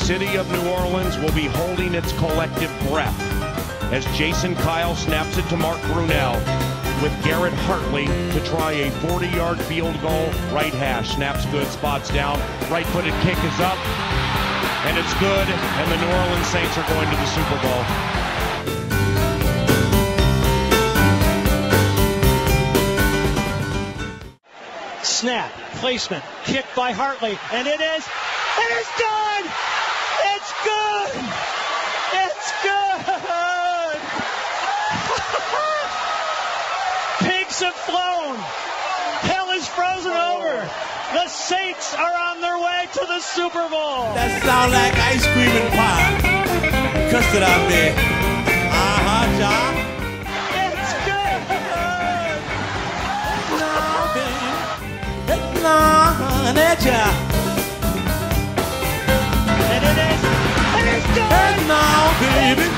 city of New Orleans will be holding its collective breath as Jason Kyle snaps it to Mark Brunell with Garrett Hartley to try a 40-yard field goal. Right hash, snaps good, spots down, right-footed kick is up, and it's good, and the New Orleans Saints are going to the Super Bowl. Snap, placement, kick by Hartley, and it is done! It's good! It's good! Pigs have flown. Hell is frozen over. The Saints are on their way to the Super Bowl. That sounds like ice cream and pie. Custard out there. John. It's good! And it is done! And now, baby.